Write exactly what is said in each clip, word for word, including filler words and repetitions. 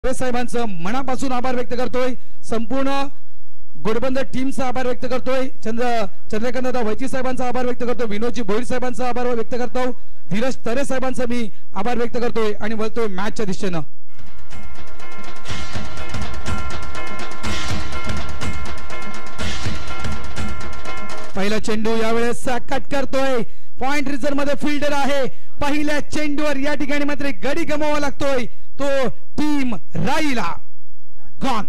साहेबांचं मनापासून आभार व्यक्त करतोय। संपूर्ण घोडबंदर टीमचा आभार व्यक्त करतोय। चंद्र चंद्रकांत वैची साहेबांचा आभार व्यक्त करतो। विनोदजी भोईर साहेबांचा आभार व्यक्त करतो। धीरज तरे साहेबांचा मी आभार व्यक्त करतोय आणि वळतोय मॅचच्या दिशेनं। पहिला चेंडू यावेळेस कट करतोय। पॉइंट रिझर्व मध्ये फिल्डर आहे। पहिल्या चेंडूवर या ठिकाणी मात्र गडी गमवावा लागतोय तो टीम राईला। गॉन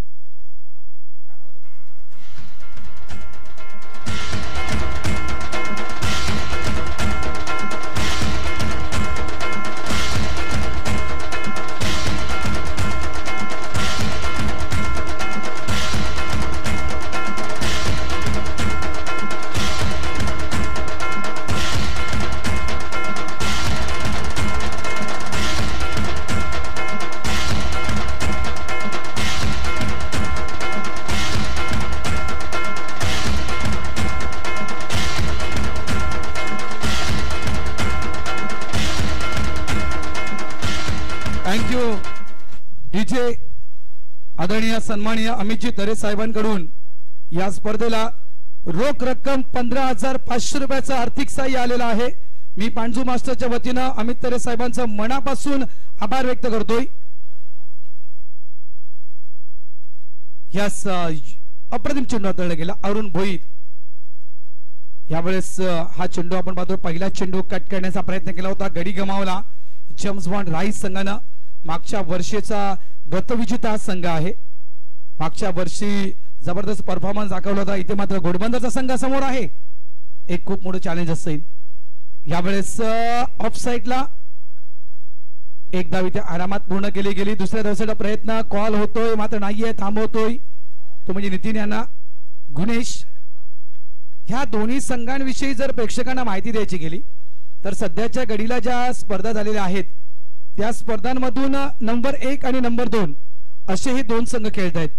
डीजे आदरणीय सन्माननीय अमितजी तरे साहेबांकडून या स्पर्धेला रोख रक्कम पंधरा हजार पाचशे रुपयाचा आर्थिक सहाय्य आलेला आहे। मी पांडू मास्टरच्या वतीनं अमित तरे साहेबांचं मनापासून आभार व्यक्त करतोय। यास अप्रतिम चेंडू हाताळला गेला अरुण भोईर। यावेळेस हा चेंडू आपण पाहतो पहिला चेंडू कट करण्याचा प्रयत्न केला होता, गडी गमावला जेम्स बॉन्ड राईस संघानं। मागच्या वर्षीचा गतविजेता संघ आहे। मागच्या वर्षी जबरदस्त परफॉर्मन्स दाखवला होता। इथे मात्र घोडबंदरचा संघ समोर आहे। एक खूप मोठं चॅलेंज असेल। यावेळेस ऑफ साइडला एक धाव इथे आरामात पूर्ण केली गेली। दुसऱ्या धावेचा प्रयत्न कॉल होतोय मात्र नाहीये, थांबवतोय तो म्हणजे नितीन यांना गुणेश। ह्या दोन्ही संघांविषयी जर प्रेक्षकांना माहिती द्यायची गेली तर सध्याच्या घडीला ज्या स्पर्धा झालेल्या आहेत त्या स्पर्धांमधून नंबर एक आणि नंबर दोन असे हे दोन संघ खेळत आहेत।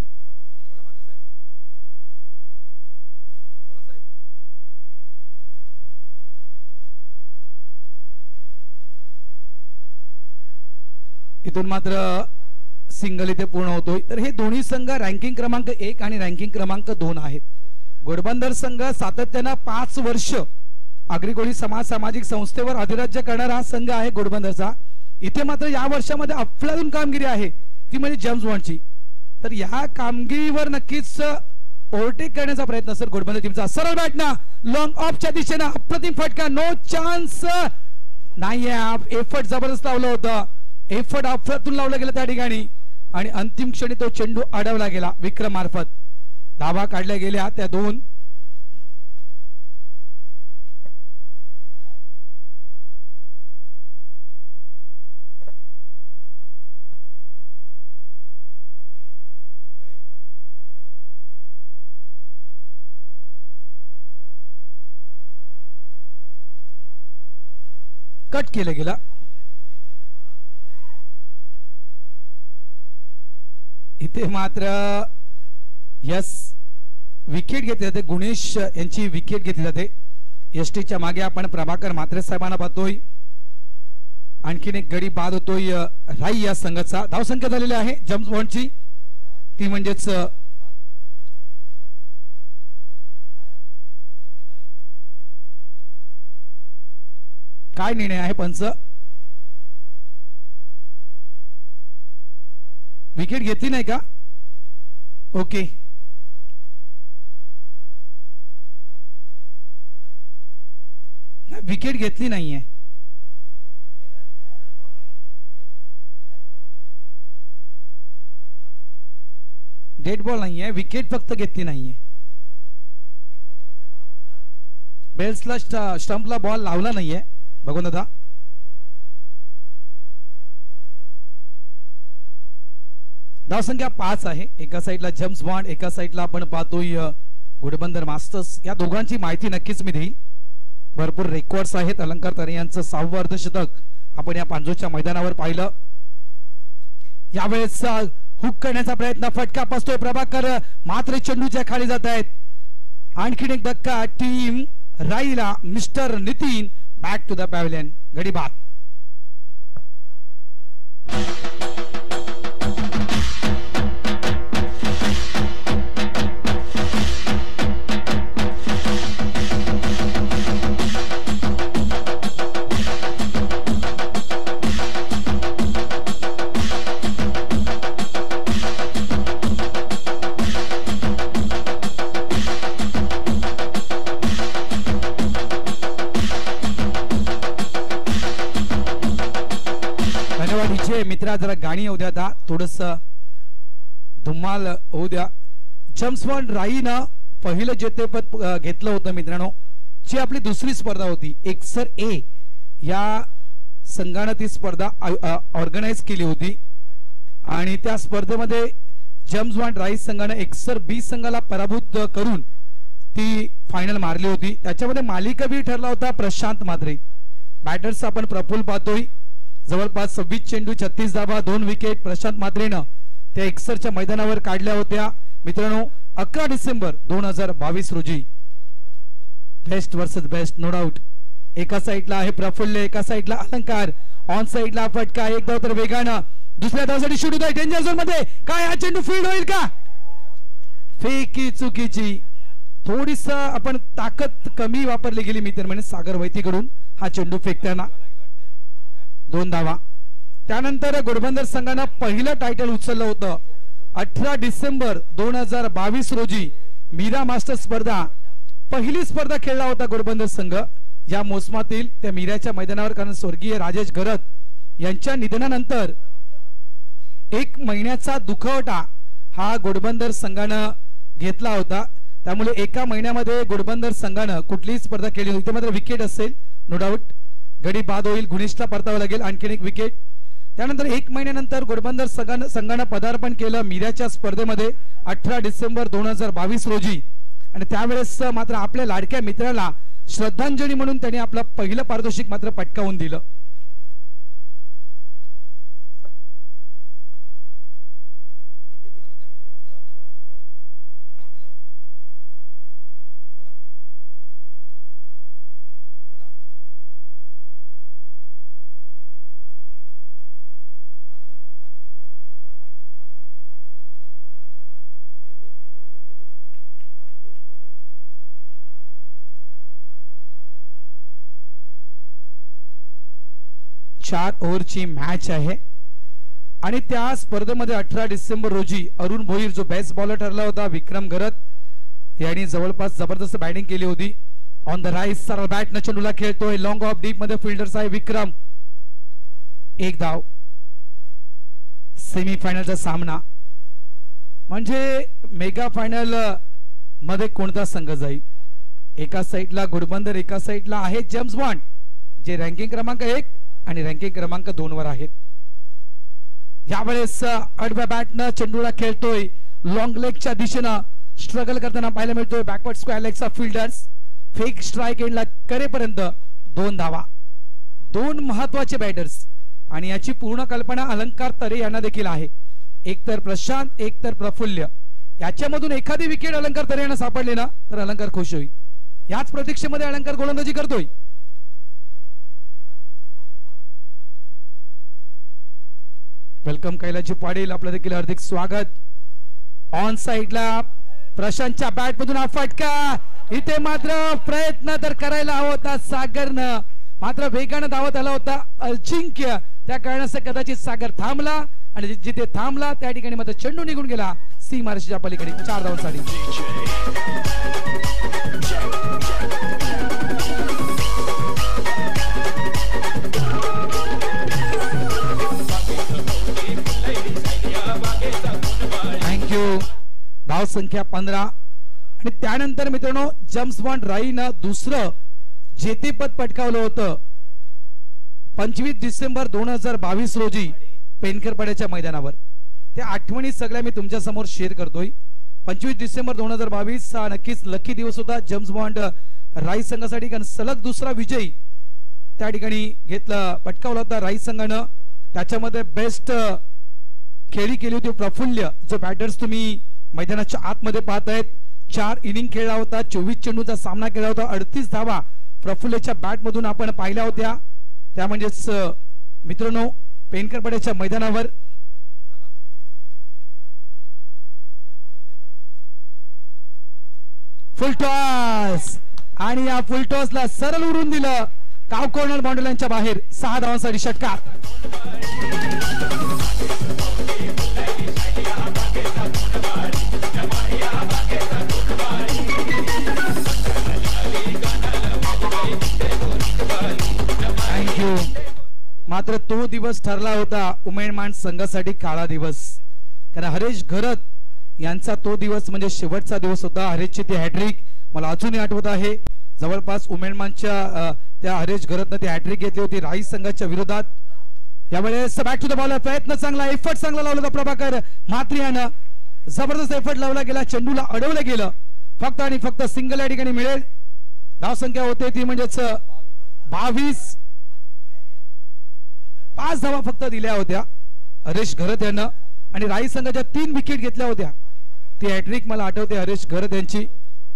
इथून मात्र सिंगल इथे पूर्ण होतोय। तर हे दोन्ही संघ रँकिंग क्रमांक एक आणि रँकिंग क्रमांक दोन आहेत। घोडबंदर संघ सातत्यानं पाच वर्ष आगरी समाज सामाजिक संस्थेवर अधिराज्य करणारा हा संघ आहे घोडबंदरचा। इथे मात्र या वर्षामध्ये अफलातून कामगिरी आहे ती म्हणजे जेम्स बॉन्डची। तर या कामगिरीवर नक्कीच ओव्हरटेक करण्याचा प्रयत्न असेल घोडबंदर टीमचा। सरळ बॅटना लॉंग ऑफच्या दिशेने अप्रतिम फटका, नो चान्स नाही आहे। एफर्ट जबरदस्त लावलं होतं, एफर्ट अफलातून लावलं गेलं त्या ठिकाणी आणि अंतिम क्षणी तो चेंडू अडवला गेला विक्रम मार्फत। धावा काढल्या गेल्या त्या दोन। कट केलं गेला। इथे मात्र यस विकेट घेतली जाते, गुणेश यांची विकेट घेतली जाते। एसटीच्या मागे आपण प्रभाकर म्हात्रे साहेबांना पाहतोय। आणखीन एक गडी बाद होतोय राई या संघाचा। धावसंख्या झालेली आहे जेम्स बॉन्डची ती म्हणजेच काय निर्णय आहे पंच? विकेट घेतली नाही का? ओके विकेट घेतली नाहीये। डेड बॉल नाहीये, विकेट फक्त घेतली नाहीये। बेल्सला स्टंपला बॉल लावला नाहीये बघून दादा। धावसंख्या पाच आहे। एका साइडला जेम्स बॉन्ड, एका साइडला आपण पाहतोय घोडबंदर मास्टर्स। या दोघांची माहिती नक्कीच मी देईल। भरपूर रेकॉर्ड्स आहेत। अलंकार तरे यांचं सहावं अर्धशतक आपण या पांजोच्या मैदानावर पाहिलं। यावेळेस हुक करण्याचा प्रयत्न, फटका बसतोय प्रभाकर मात्र चेंडूच्या खाली जात आहेत। आणखीन एक धक्का टीम राईला। Mister Nitin back to the pavilion. Gadi baat. पाणी येऊ द्या, आता थोडस धुमाल होऊ द्या. जेम्स बॉन्ड राईनं पहिलं जेतेपद घेतलं होतं मित्रांनो. जी आपली दुसरी स्पर्धा होती एक्सर ए या संघाने ती स्पर्धा ऑर्गनाइज केली होती आणि त्या स्पर्धेमध्ये जेम्स बॉन्ड राईस संघाने एक्सर बी संघाला पराभूत करून ती फायनल मारली होती. त्याच्यामध्ये मालिकावीर ठरला होता प्रशांत मात्रे. बॅटर्स आपण प्रफुल्ल पाहतोय, जवळपास सव्वीस चेंडू छत्तीस धावा दोन विकेट प्रशांत मात्रेनं त्या एक्सरच्या मैदानावर काढल्या होत्या मित्रांनो. अकरा डिसेंबर दोन हजार बावीस रोजी best versus best no doubt. एका साईडला आहे प्रफुल्ल, एका साईडला अलंकार. ऑन साईडला फटका, एक धाव तर वेगानं दुसऱ्या धावासाठी शूट होत आहे डेंजर झोन मध्ये. काय हा चेंडू फील्ड होईल का? फेकी चुकीची, थोडीस आपण ताकद कमी वापरली गेली मित्र म्हणजे सागर वैतीकडून हा चेंडू फेकताना. दोन धावा. त्यानंतर घोडबंदर संघानं पहिलं टायटल उचललं होतं अठरा डिसेंबर दोन हजार बावीस रोजी. मीरा मास्टर स्पर्धा पहिली स्पर्धा खेळला होता घोडबंदर संघ या मोसमातील त्या मीराच्या मैदानावर, कारण स्वर्गीय राजेश गरत यांच्या निधनानंतर एक महिन्याचा दुखवटा हा घोडबंदर संघानं घेतला होता. त्यामुळे एका महिन्यामध्ये घोडबंदर संघानं कुठलीही स्पर्धा केली नव्हती. मात्र विकेट असेल नो डाऊट, गडी बाद होईल, गुणिष्ठा परतावं लागेल आणखीन एक विकेट. त्यानंतर एक महिन्यानंतर घोडबंदर संघानं संघानं पदार्पण केलं मीराच्या स्पर्धेमध्ये अठरा डिसेंबर दोन हजार बावीस रोजी आणि त्यावेळेस मात्र आपल्या लाडक्या मित्राला श्रद्धांजली म्हणून त्यांनी आपलं पहिलं पारितोषिक मात्र पटकावून दिलं. चार ओव्हरची मॅच आहे आणि त्या स्पर्धेमध्ये अठरा डिसेंबर रोजी अरुण भोईर जो बेस्ट बॉलर ठरला होता, विक्रम गरत यांनी जवळपास जबरदस्त बॅटिंग केली होती. ऑन द राईट सरळ बॅट न चेंडूला खेळतोय, लॉंग ऑफ डीप मध्ये फिल्डर्स आहे विक्रम. एक धाव. सेमीफायनलचा सामना म्हणजे मेगा फायनल मध्ये कोणता संघ जाईल? एका साईडला घोडबंदर, एका साईडला आहे जेम्स बॉन्ड जे रँकिंग क्रमांक एक आणि रँकिंग क्रमांक दोन वर आहेत. यावेळेस आडव्या बॅटनं चेंडूला खेळतोय, लॉंग लेगच्या दिशेनं स्ट्रगल करताना पाहायला मिळतोय बॅकवर्ड स्क्वेअर लेगचा फिल्डर्स. फेक स्ट्राइक एंडला करेपर्यंत दोन धावा. दोन महत्वाचे बॅटर्स आणि याची पूर्ण कल्पना अलंकार तरे यांना देखील आहे. एक तर प्रशांत, एक तर प्रफुल्ल. याच्यामधून एखादी विकेट अलंकार तरे यांना सापडली ना तर अलंकार खुश होईल. याच प्रतीक्षेमध्ये अलंकार गोलंदाजी करतोय. वेलकम कैलाजी पाटील, आपलं देखील हार्दिक स्वागत. ऑन साइडला प्रशांतच्या बॅट मधून हा फटका. इथे मात्र प्रयत्न तर करायला हवा होता सागरनं, मात्र वेगानं धावत आला होता अजिंक्य. त्या कारणास कदाचित सागर थांबला आणि जिथे थांबला त्या ठिकाणी मात्र चेंडू निघून गेला सीमारेषेच्या पलीकडे चार धावांसाठी. थँक्यू. धाव संख्या पंधरा आणि त्यानंतर मित्रांनो जेम्स बॉन्ड राईनं दुसरं जेतेपद पटकावलं होतं पंचवीस डिसेंबर दोन हजार बावीस रोजी पेनकरपाड्याच्या मैदानावर. त्या आठवणी सगळ्या मी तुमच्या समोर शेअर करतोय. पंचवीस डिसेंबर दोन हजार बावीस हा नक्कीच लकी दिवस होता जेम्स बॉन्ड राईस संघासाठी, कारण सलग दुसरा विजय त्या ठिकाणी घेतला पटकावला होता राईस संघानं. त्याच्यामध्ये बेस्ट खेळी केली होती प्रफुल्ल. जो बॅटर्स तुम्ही मैदानाच्या आतमध्ये पाहतायत, चार इनिंग खेळला होता, चोवीस चेंडूचा सामना केला होता, अडतीस धावा प्रफुल्लच्या बॅट मधून आपण पाहिल्या होत्या. त्या म्हणजेच मित्रांनो पेनकरपाड्याच्या मैदानावर फुलटॉस आणि या फुलटॉसला सरळ उडून दिलं काव कॉर्नर बाउंड्रीच्या बाहेर. सहा धावांसाठी षटकार. थँक्यू. मात्र तो दिवस ठरला होता उमेदमान संघासाठी काळा दिवस, कारण हरेश घरत यांचा तो दिवस म्हणजे शेवटचा दिवस होता. हरेशची ती हॅट्रिक मला अजूनही आठवत आहे. जवळपास उमेदमानच्या त्या हरेश घरतनं ती हॅट्रिक घेतली होती राईस संघाच्या विरोधात. यावेळेस बॅक टू द बॉल, प्रयत्न चांगला, एफर्ट चांगला लावला होता प्रभाकर म्हात्रे यानं. जबरदस्त एफर्ट लावला गेला, चेंडूला अडवलं गेलं. फक्त आणि फक्त सिंगल या ठिकाणी मिळेल. धाव संख्या होते ती म्हणजेच बावीस. पाच धावा फक्त दिल्या होत्या हरेश घरत यानं आणि राईस संघाच्या तीन विकेट घेतल्या होत्या. ती हॅट्रिक मला आठवते हरेश घरत यांची.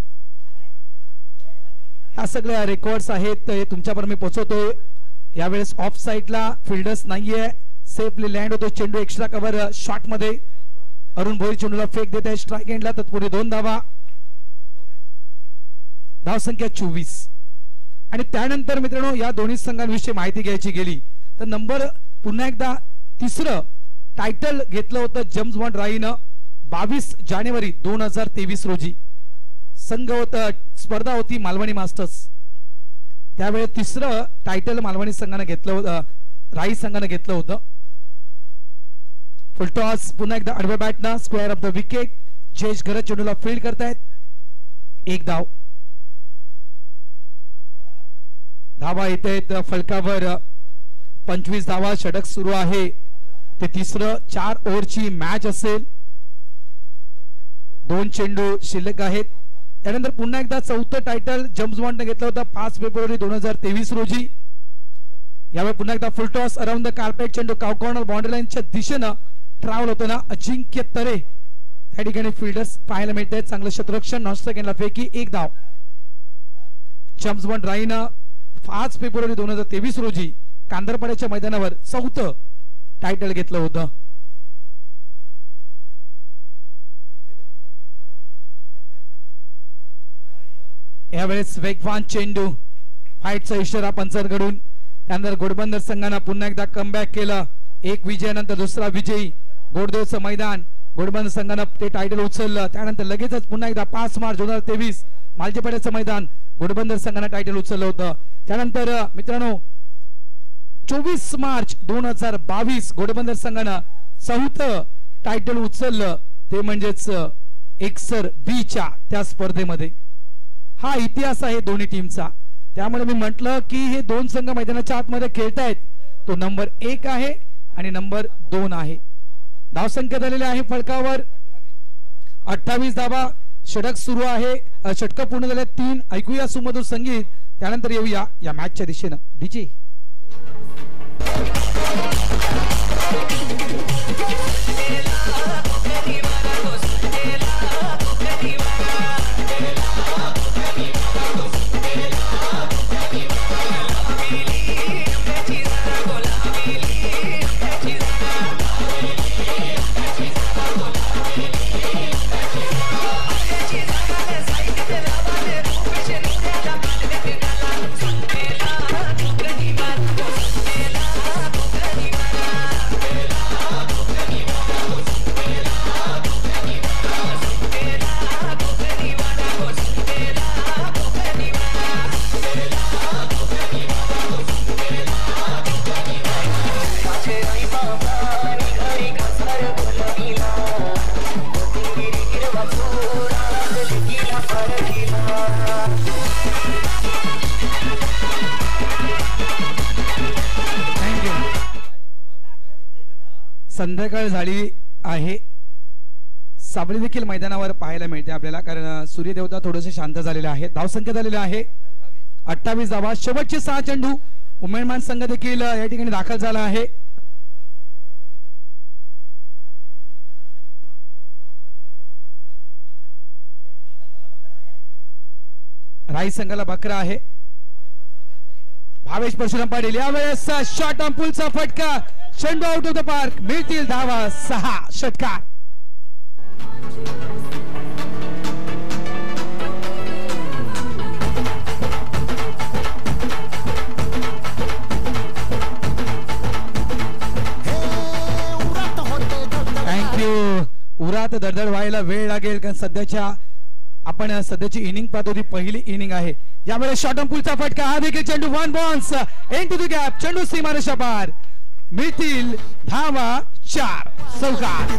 या सगळ्या रेकॉर्ड्स आहेत हे तुमच्यापर्यंत मी पोहोचवतोय. यावेळेस ऑफ साइडला फिल्डर्स नाहीये, सेफली लँड होतो चेंडू एक्स्ट्रा कव्हर शॉट मध्ये. अरुण भोईर चेंडूला फेक देत आहे स्ट्राइक एंडला, तत्पूर्वी दोन धावा. धाव संख्या चोवीस. आणि त्यानंतर मित्रांनो या दोन्ही संघांविषयी माहिती घ्यायची गेली तर नंबर पुन्हा एकदा तिसरं टायटल घेतलं होतं जेम्स बॉन्ड राईनं बावीस जानेवारी दोन हजार तेवीस रोजी. संघ होता, स्पर्धा होती मालवणी मास्टर्स. त्यावेळी तिसरं टायटल मालवणी संघाने घेतलं होतं, राई संघाने घेतलं होतं. फुलटॉस पुन्हा एकदा आडव्या बॅटना square off the wicket. Jayesh Gharat चेंडूला फील्ड करतायत. एक धाव. धावा येत फलकावर पंचवीस धावा. षटक सुरू आहे ते तिसरं चार ओव्हरची मॅच असेल. दोन चेंडू शिल्लक आहेत. त्यानंतर पुन्हा एकदा चौथं टायटल जेम्स बॉन्डने घेतलं होतं पाच फेब्रुवारी दोन हजार तेवीस रोजी. यावेळी पुन्हा एकदा फुलटॉस अराउंड द कार्पेट. चेंडू काव कॉर्नर बाउंड्री लाईनच्या दिशेनं ट्रॅव्हल होतो ना. अजिंक्य तरे त्या ठिकाणी फिल्डर्स पाहायला मिळत आहेत. चांगलं क्षेत्ररक्षण. नॉन सेकंडला फेकी. एक धाव. जेम्स बॉन्ड राईनं पाच फेब्रुवारी दोन हजार तेवीस रोजी कांदरपाड्याच्या मैदानावर चौथं टायटल घेतलं होतं. यावेळेस वेगवान चेंडू, फाईटचा इशारा पंचांकडून. त्यानंतर घोडबंदर संघानं पुन्हा एकदा कमबॅक केलं. एक विजयानंतर दुसरा विजयी. गोडदेवचं मैदान, घोडबंदर संघानं ते टायटल उचललं. त्यानंतर लगेचच पुन्हा एकदा पाच मार्च दोन हजार तेवीस मालजेपाड्याचं मैदान, घोडबंदर संघानं टायटल उचललं होतं. त्यानंतर मित्रांनो चोवीस मार्च दोन हजार बावीस घोडबंदर संघानं चौथं टायटल उचललं, ते म्हणजेच एक्सर बीच्या त्या स्पर्धेमध्ये. हा इतिहास आहे दोन्ही टीमचा. त्यामुळे मी म्हटलं की हे दोन संघ मैदानाच्या आतमध्ये खेळतायत. तो नंबर एक आहे आणि नंबर दोन आहे. धावसंख्या झालेली आहे फलकावर अठ्ठावीस धावा. षटक सुरू आहे. षटक पूर्ण झाले तीन. ऐकूया सुमधुर संगीत, त्यानंतर येऊया या मॅचच्या दिशेनं. डीजे संध्याकाळ झाली आहे. सावली देखील मैदानावर पाहायला मिळते आपल्याला, कारण सूर्यदेवता थोडेसे शांत झालेले आहेत. धावसंख्या झालेली आहे अठ्ठावीस धावा. शेवटचे सहा चेंडू. उमेदमान संघ देखील या ठिकाणी दाखल झाला आहे. राई संघाला बकरा आहे. भावेश परशुराम पाटील यावेळेस शॉट ऑन पुलचा फटका. चेंडू आउट ऑफ द पार्क. मिळतील धावा सहा. षटकार. थँक्यू. उरात दडदड व्हायला वेळ लागेल, कारण सध्याच्या आपण सध्याची इनिंग पाहतो ती पहिली इनिंग आहे. यावेळेस शॉर्ट पुलचा फटका हा देखील चेंडू one bounce into the gap चेंडू सीमारेषा पार मिळतील धावा चार चौकार.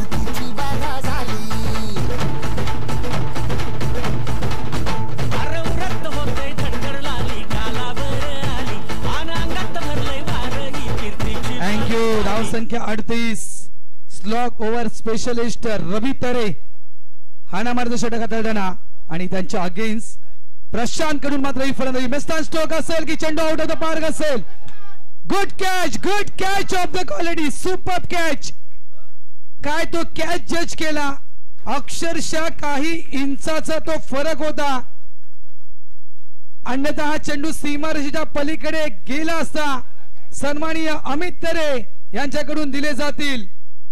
थँक्यू. धावसंख्या अडतीस. स्लॉक ओव्हर स्पेशलिस्ट रवी तरे हाना मार्ग षटक हाताळताना आणि त्यांच्या अगेन्स्ट प्रशांत कडून मात्र ही फलंदाजी मिस्टर स्ट्रोक असेल की चेंडू आउट ऑफ द पार्क असेल. Good catch good catch of the quality super catch. काय तो कॅच जज केला अक्षरशः काही इंचाचा तो फरक होता अन्यथा हा चेंडू सीमारेषेच्या पलीकडे गेला असता. सन्माननीय अमित तरे यांच्याकडून दिले जातील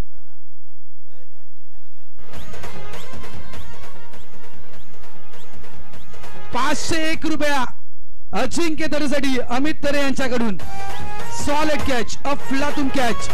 पाचशे एक रुपया अजिंक्य तरेसाठी अमित तरे यांच्याकडून. सॉलिड कॅच अफलातून कॅच.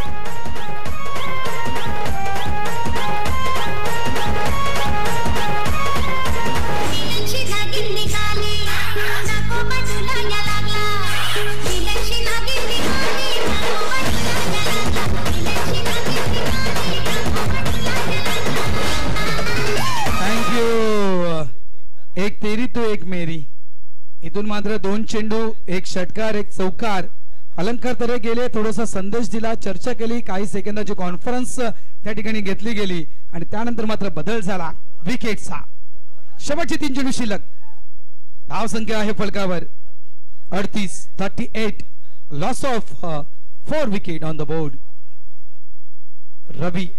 एक तेरी तो एक मेरी. इथून मात्र दोन चेंडू एक षटकार एक चौकार. अलंकार तरे गेले थोडासा संदेश दिला चर्चा केली काही सेकंदाची कॉन्फरन्स त्या ठिकाणी घेतली गेली आणि त्यानंतर मात्र बदल झाला विकेटचा. शेवटची तीन चेंडू शिल्लक. धाव संख्या आहे फलकावर अडतीस. Thirty eight. Loss of four wicket on the board. Ravi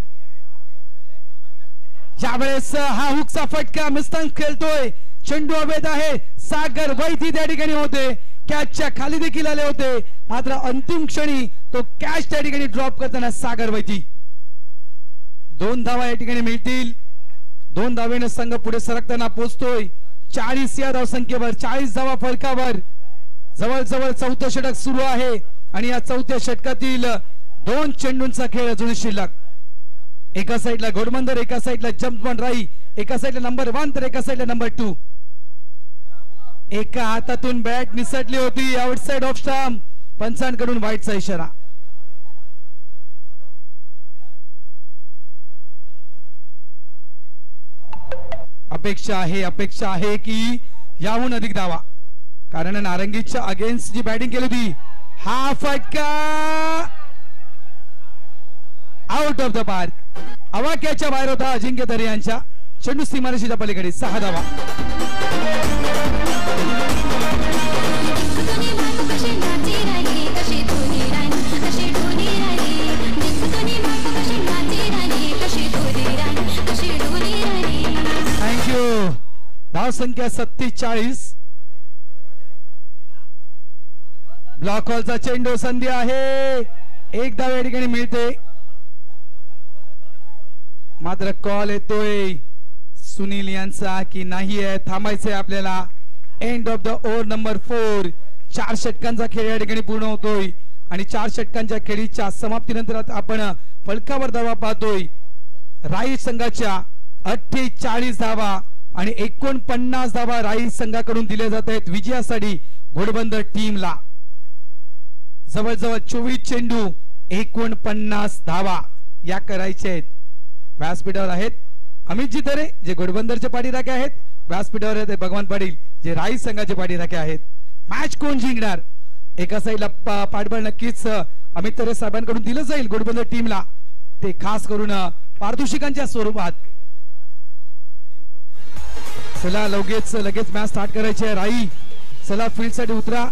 यावेळेस हा हुकचा फटका मिस्टन खेळतोय चेंडू अवैध आहे. सागर वैती त्या ठिकाणी होते कॅचच्या खाली देखील आले होते मात्र अंतिम क्षणी तो कॅच त्या ठिकाणी ड्रॉप करताना सागर वैती. दोन धावा या ठिकाणी मिळतील. दोन धावेने संघ पुढे सरकताना पोहोचतोय चाळीस या धाव संख्येवर. चाळीस धावा फलकावर. जवळजवळ चौथं षटक सुरू आहे आणि या चौथ्या षटकातील दोन चेंडूंचा खेळ अजून शिल्लक. एका साइडला घोडबंदर एका साइडला जम्पमन राई. एका साइडला नंबर वन तर एका साइडला नंबर टू. एका हातातून बॅट निसटली होती आउटसाइड ऑफ स्टंप. पंचांकडून वाईटचा इशारा. अपेक्षा आहे अपेक्षा आहे की याहून अधिक धावा कारण नारंगीच्या अगेन्स्ट जी बॅटिंग केली होती हा फटका आउट ऑफ द पार्क. अवाक्याच्या बाहेर होता अजिंक्य तरे यांच्या. चेंडू सीमारेषेच्या पलीकडे. सहा धावा. थँक्यू. धाव संख्या सत्तेचाळीस. ब्लॉक हॉलचा चेंडू संधी आहे. एक धाव या ठिकाणी मिळते मात्र कॉल येतोय सुनील यांचा की नाही आहे थांबायचंय आपल्याला. End of the over number four. चार षटकांचा खेळ या ठिकाणी पूर्ण होतोय आणि चार षटकांच्या खेळीच्या समाप्तीनंतर आपण फलकावर धावा पाहतोय. राई संघाच्या अठ्ठेचाळीस धावा आणि एकोणपन्नास धावा राई संघाकडून दिल्या जात आहेत विजयासाठी घोडबंदर टीमला. जवळजवळ चोवीस चेंडू एकोणपन्नास धावा या करायचे आहेत. व्यासपीठावर आहेत अमितजी तरे जे घोडबंदरचे पाठीराखे आहेत. व्यासपीठावर आहेत भगवान पाटील जे राई संघाचे पाठीराखे आहेत. मॅच कोण जिंकणार एका साईडला पाठबळ नक्कीच अमित तरे साहेबांकडून दिलं जाईल घोडबंदर टीमला ते खास करून पारितोषिकांच्या स्वरूपात. चला लगेच लगेच मॅच स्टार्ट करायची आहे. राई चला फील्ड साठी उतरा.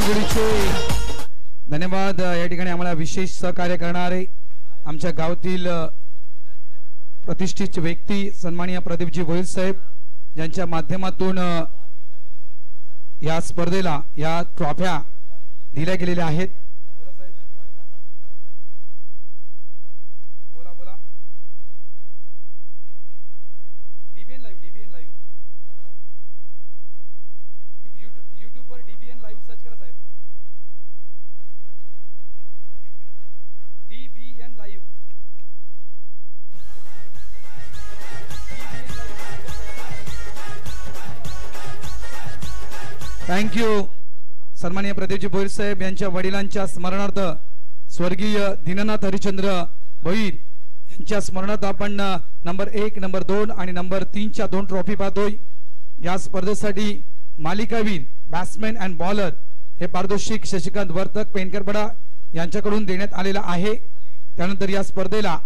निंबोलीचे धन्यवाद. या ठिकाणी आम्हाला विशेष सहकार्य करणारे आमच्या गावातील प्रतिष्ठित व्यक्ती सन्माननीय प्रदीपजी भोईर साहेब यांच्या माध्यमातून या स्पर्धेला या ट्रॉफ्या दिल्या गेलेल्या आहेत. बोला बोला. DBN live DBN live YouTube वर डीबीएन लाईव्ह सर्च करा साहेब. DBN live thank you. सन्माननीय प्रदीपजी भोईर साहेब यांच्या वडिलांच्या स्मरणार्थ स्वर्गीय दीननाथ हरिश्चंद्र भोईर यांच्या स्मरणार्थ आपण नंबर एक नंबर दोन आणि नंबर तीनच्या दोन ट्रॉफी पाहतोय. या स्पर्धेसाठी मालिकावीर बॅट्समॅन अँड बॉलर हे पारितोषिक शशिकांत वर्तक पेनकरपडा यांच्याकडून देण्यात आलेला आहे. त्यानंतर या स्पर्धेला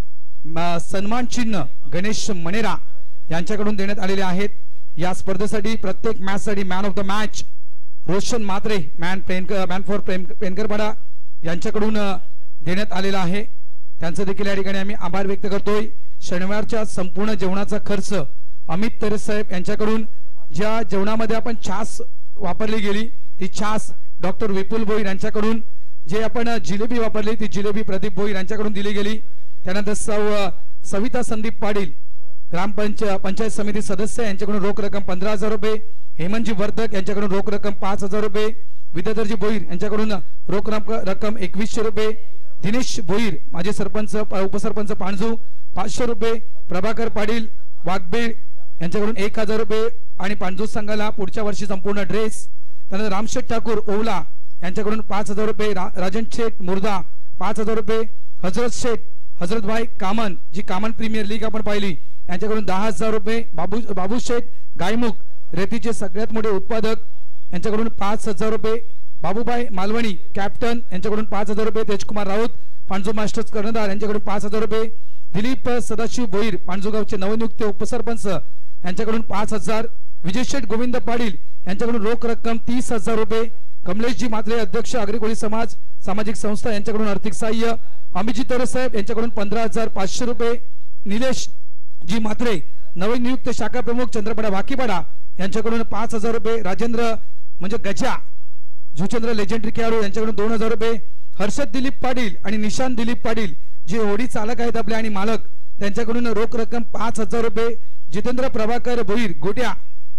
सन्मान चिन्ह गणेश मनेरा यांच्याकडून देण्यात आलेले आहेत. या स्पर्धेसाठी प्रत्येक मॅच साठी man of the match Roshan Matre man Penkar man for Penkarpada यांच्याकडून देण्यात आलेला आहे. त्यांचं देखील या ठिकाणी आम्ही आभार व्यक्त करतोय. शनिवारच्या संपूर्ण जेवणाचा खर्च अमित तरे साहेब यांच्याकडून, ज्या जेवणामध्ये आपण छास वापरली गेली ती छास डॉक्टर विपुल भोईर यांच्याकडून, जे आपण जिलेबी वापरली ती जिलेबी प्रदीप भोईर यांच्याकडून दिली गेली. त्यानंतर सौ सविता संदीप पाटील ग्रामपंचायत पंचायत समिती सदस्य यांच्याकडून रोख रक्कम पंधरा हजार रुपये, हेमंतजी वर्धक यांच्याकडून रोख रक्कम पाच हजार रुपये, विद्याधरजी भोईर यांच्याकडून रोख रक्कम एकवीसशे रुपये, दिनेश भोईर माजी सरपंच उपसरपंच पाणजू पाचशे रुपये, प्रभाकर पाटील वाघबीळ यांच्याकडून एक हजार रुपये आणि पाणजू संघाला पुढच्या वर्षी संपूर्ण ड्रेस. त्यानंतर रामशेठ ठाकूर ओवला यांच्याकडून पाच हजार रुपये, रा, राजन शेठ मुर्दा पाच हजार रुपये, हजरत शेठ हजरतभाई कामन जी कामन प्रीमियर लीग आपण पाहिली यांच्याकडून दहा हजार रुपये, बाबू बाबू शेठ गायमुख रेतीचे सगळ्यात मोठे उत्पादक यांच्याकडून पाच हजार रुपये, बाबूभाई मालवणी कॅप्टन यांच्याकडून पाच हजार रुपये, तेजकुमार राऊत पाणजू मास्टर्स कर्णधार यांच्याकडून पाच हजार रुपये, दिलीप सदाशिव भोईर पाणजूगावचे नवनियुक्त उपसरपंच यांच्याकडून पाच हजार, विजयशेठ गोविंद पाटील यांच्याकडून रोख रक्कम तीस हजार रुपये, कमलेशजी मात्रे अध्यक्ष आगरीकोळी समाज सामाजिक संस्था यांच्याकडून आर्थिक सहाय्य, अमितजी तरे साहेब यांच्याकडून पंधरा हजार पाचशे रुपये, निलेश जी मात्रे नवनियुक्त शाखा प्रमुख चंद्रपाडा वाकीपाडा यांच्याकडून पाच हजार रुपये, राजेंद्र म्हणजे गजा जुचंद्र लेजेंडरी खेळाडू यांच्याकडून दोन हजार रुपये, हर्षद दिलीप पाटील आणि निशांत दिलीप पाटील जे होडी चालक आहेत आपले आणि मालक त्यांच्याकडून रोख रक्कम पाच हजार रुपये, जितेंद्र प्रभाकर भोईर गोट्या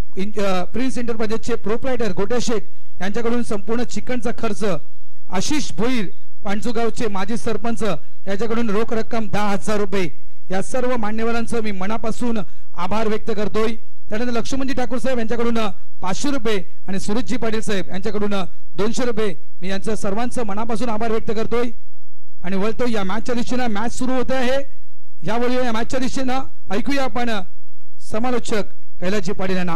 प्रिन्स एंटरप्राइजेसचे प्रोप्रायटर गोट्या शेठ यांच्याकडून संपूर्ण चिकनचा खर्च, आशिष भोईर पाणजूगावचे माजी सरपंच याच्याकडून रोख रक्कम दहा हजार रुपये. या सर्व मान्यवरांचं मी मनापासून आभार व्यक्त करतोय. त्यानंतर लक्ष्मणजी ठाकूर साहेब यांच्याकडून पाचशे रुपये आणि सुरेशजी पाटील साहेब यांच्याकडून दोनशे रुपये मी यांचं सर्वांचं मनापासून आभार व्यक्त करतोय आणि वळतो या मॅचच्या दिशेनं. मॅच सुरू होते आहे. यावेळी या मॅचच्या दिशेनं ऐकूया आपण समालोचक कैलासजी पाटील यांना.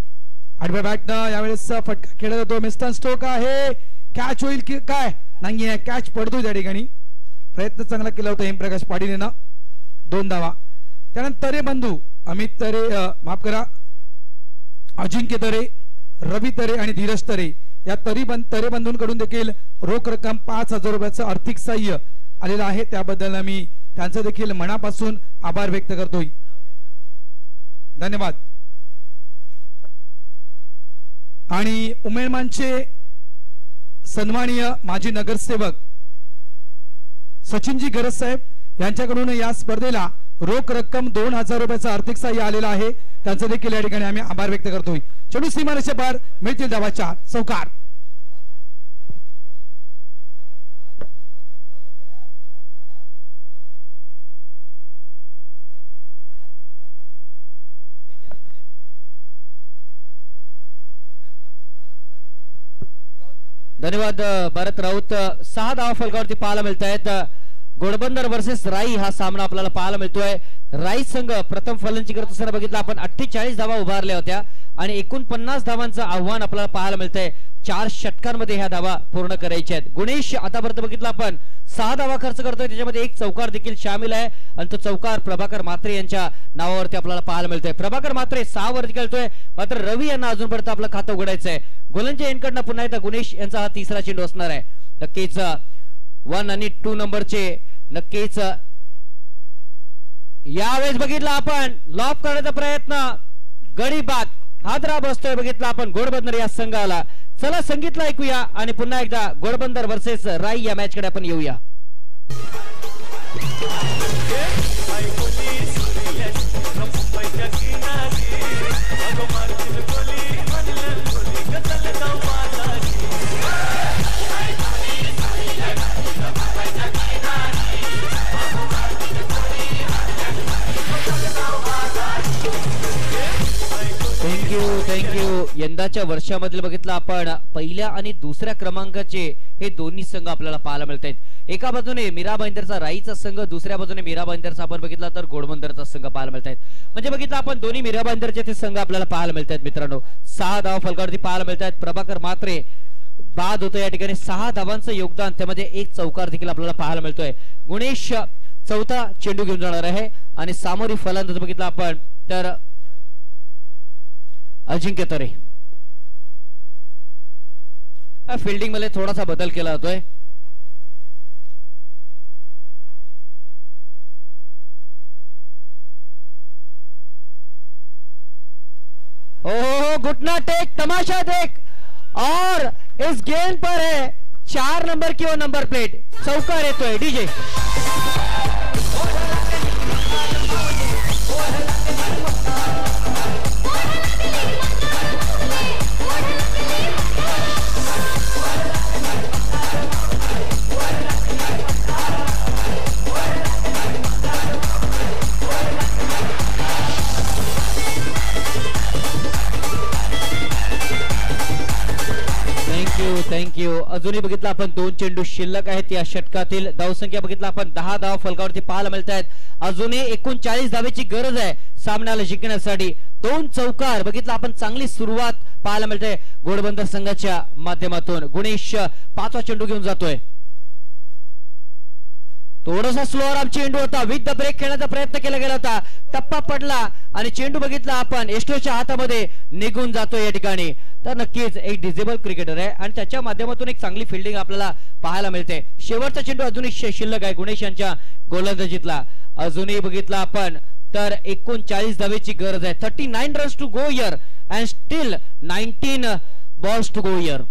आडव्या बॅटनं यावेळेस फटका खेळला जातो. मिस्टर स्टोक आहे, कॅच होईल की काय नाही आहे, कॅच पडतो त्या ठिकाणी. प्रयत्न चांगला केला होता हेमप्रकाश पाटील यांना, दोन धावा. त्यानंतर तरे बंधू अमित तरे माफ करा अजिंक्य तरे, रवी तरे आणि धीरज तरे या तरी बंद तरे बंधूंकडून देखील रोख रक्कम पाच हजार रुपयाचं आर्थिक सहाय्य आलेलं आहे. त्याबद्दल मी त्यांचं देखील मनापासून आभार व्यक्त करतोय. धन्यवाद. आणि उमेदमानचे सन्माननीय माजी नगरसेवक सचिनजी गरज साहेब यांच्याकडून या स्पर्धेला रोख रक्कम दोन हजार रुपयाचं आर्थिक सहाय्य आलेलं आहे. त्यांचं देखील या ठिकाणी आम्ही आभार व्यक्त करतोय. चेंडू सीमारेषे पार, मिळतील धावाच्या चौकार. धन्यवाद भरत राऊत. सहा धावा फलकावरती पाहायला मिळत आहेत. घोडबंदर वर्सेस राई हा सामना आपल्याला पाहायला मिळतोय। राई संघ प्रथम फलंदाजी करत असताना बघितलं आपण अठ्ठेचाळीस धावा उभारल्या होत्या आणि एकोणपन्नास धावांचं आव्हान आपल्याला पाहायला मिळतंय। चार षटकांमध्ये ह्या धावा पूर्ण करायच्या आहेत। गुणेश आतापर्यंत बघितलं आपण सहा धावा खर्च करतोय, त्याच्यामध्ये एक चौकार देखील शामिल आहे आणि तो चौकार प्रभाकर म्हात्रे यांच्या नावावरती आपल्याला पाहायला मिळतोय। प्रभाकर म्हात्रे सहा वरती खेळतोय, मात्र रवी यांना अजूनपर्यंत आपलं खातं उघडायचंय। गोलंदाज एंडकडनं पुन्हा एकदा गुणेश यांचा हा तिसरा चेंडू असणार आहे। नक्कीच वन आणि टू नंबरचे नक्कीच यावेळेस बघितलं आपण लॉफ करण्याचा प्रयत्न, गडी बाद हादरा बसतोय बघितलं आपण घोडबंदर या संघाला। चला संगीतला ऐकूया आणि पुन्हा एकदा घोडबंदर वर्सेस राई या मॅच कडे आपण येऊया। Thank you thank you. यंदाच्या वर्षामधील बघितलं आपण पहिल्या आणि दुसऱ्या क्रमांकाचे हे दोन्ही संघ आपल्याला पाहायला मिळत आहेत। एका बाजूने मीरा भाईंदरचा राईचा संघ, दुसऱ्या बाजूने मीरा भाईंदरचा आपण बघितला तर घोडबंदरचा संघ पाहायला मिळत आहेत। म्हणजे बघितलं आपण दोन्ही मीरा भाईंदरचे ते संघ आपल्याला पाहायला मिळत आहेत। मित्रांनो सहा धावा फलकावरती पाहायला मिळत आहेत। प्रभाकर म्हात्रे बाद होतो या ठिकाणी, सहा धावांचं योगदान, त्यामध्ये एक चौकार देखील आपल्याला पाहायला मिळतोय। गुणेश चौथा चेंडू घेऊन जाणार आहे आणि सामोरी फलंदाज बघितला आपण तर अजिंक्य तरे। फिल्डिंग मध्ये थोडासा बदल केला जातोय। ओहो घुटना टेक, तमाशा देख, और इस गेंद पर है चार नंबर की वो नंबर प्लेट, चौकार येतोय डीजे। थँक्यू। अजूनही बघितलं आपण दोन चेंडू शिल्लक आहेत या षटकातील। धावसंख्या बघितलं आपण दहा धावा फलकावरती पाहायला मिळत आहेत। अजूनही एकोणचाळीस धावेची गरज आहे सामन्याला जिंकण्यासाठी। दोन चौकार बघितलं आपण, चांगली सुरुवात पाहायला मिळते घोडबंदर संघाच्या माध्यमातून। गुणेश पाचवा चेंडू घेऊन जातोय। थोडासा स्लो आराम चेंडू होता, विथ द ब्रेक खेळण्याचा प्रयत्न केला गेला होता, टप्पा पडला आणि चेंडू बघितला आपण एस्टोच्या हातामध्ये निघून जातो या ठिकाणी। तर नक्कीच एक डिसेबल क्रिकेटर आहे आणि त्याच्या माध्यमातून एक चांगली फिल्डिंग आपल्याला पाहायला मिळते। शेवटचा चेंडू अजूनही शिल्लक आहे गुणेश यांच्या गोलंदाजीतला। अजूनही बघितला आपण तर एकोणचाळीस धावेची गरज आहे। Thirty nine runs to go here and still nineteen balls to go here.